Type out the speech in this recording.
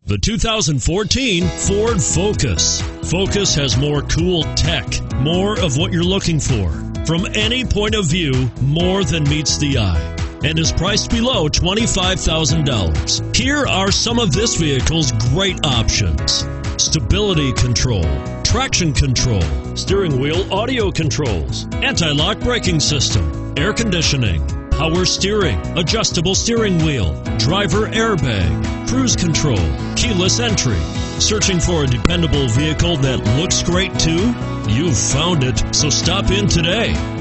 The 2014 Ford Focus. Focus has more cool tech, more of what you're looking for. From any point of view, more than meets the eye, and is priced below $25,000. Here are some of this vehicle's great options: stability control, traction control, steering wheel audio controls, anti-lock braking system, air conditioning, power steering, adjustable steering wheel, driver airbag, cruise control, keyless entry. Searching for a dependable vehicle that looks great too? You've found it, so stop in today.